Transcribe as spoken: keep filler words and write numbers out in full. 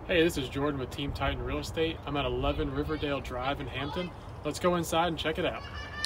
Hey, this is Jordan with Team Titan Real Estate. I'm at eleven Riverdale Drive in Hampton. Let's go inside and check it out.